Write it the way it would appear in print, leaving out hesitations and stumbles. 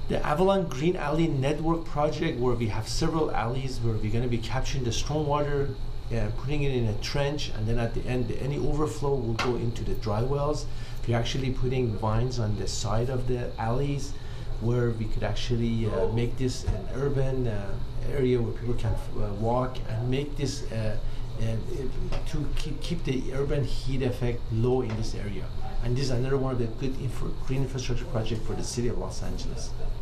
The Avalon Green Alley network project, where we have several alleys where we're going to be capturing the stormwater, putting it in a trench, and then at the end, any overflow will go into the dry wells. We're actually putting vines on the side of the alleys, where we could actually make this an urban area where people can walk, and make this to keep the urban heat effect low in this area. And this is another one of the good green infrastructure project for the city of Los Angeles.